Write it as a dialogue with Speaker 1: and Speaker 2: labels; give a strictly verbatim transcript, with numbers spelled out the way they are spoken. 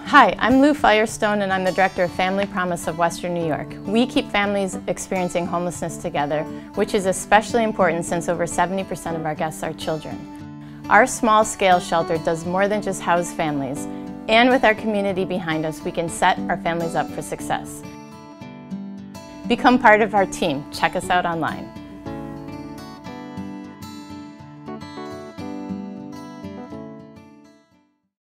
Speaker 1: Hi, I'm Lou Firestone and I'm the Director of Family Promise of Western New York. We keep families experiencing homelessness together, which is especially important since over seventy percent of our guests are children. Our small-scale shelter does more than just house families, and with our community behind us, we can set our families up for success. Become part of our team. Check us out online.